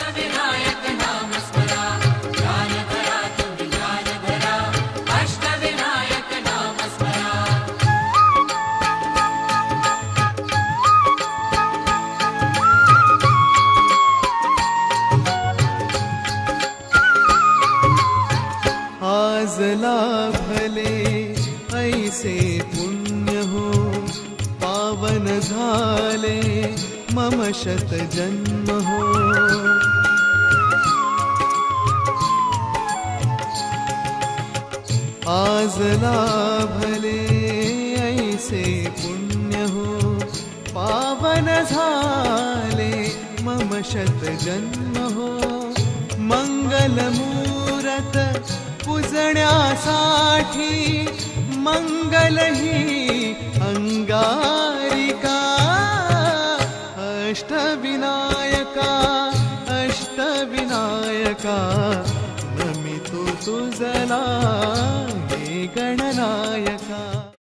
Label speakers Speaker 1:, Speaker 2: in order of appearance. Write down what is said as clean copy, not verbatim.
Speaker 1: अष्टविनायक नाम स्मरा, ज्ञान धरा तुम्ही ज्ञान धरा, अष्टविनायक नाम स्मरा.
Speaker 2: आज लाभले ऐसे पुण्य हो, पावन झाले मम शत जन्म हो. आज लाभले ऐसे पुण्य हो, पावन झाले मम शत जन्म हो. मंगल मूरत पूजण्यासाठी मंगल ही अंगारिका. अष्टविनायका अष्टविनायका, नमितो तुझला हे गणनायका.